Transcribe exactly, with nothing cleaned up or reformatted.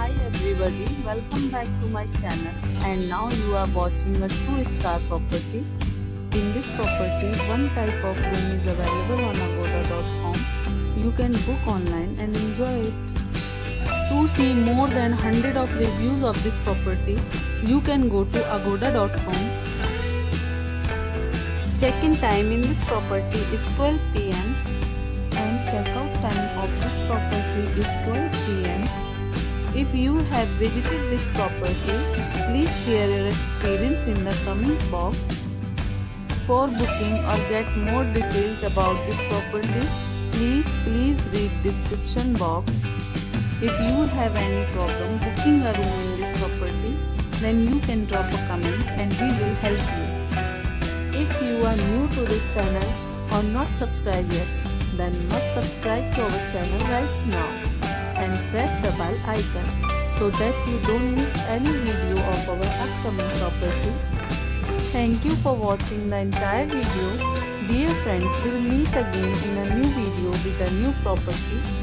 Hi everybody, welcome back to my channel, and now you are watching a two star property. In this property, one type of room is available on agoda dot com. You can book online and enjoy it. To see more than one hundred of reviews of this property, you can go to agoda dot com. Check-in time in this property is twelve p m and check-out time of this property is twelve p m If you have visited this property, please share your experience in the comment box. For booking or get more details about this property, please please read description box. If you have any problem booking a room in this property, then you can drop a comment and we will help you. If you are new to this channel or not subscribed yet, then must subscribe to our channel right now and press the bell icon so that you don't miss any video of our upcoming property. Thank you for watching the entire video. Dear friends, we will meet again in a new video with a new property.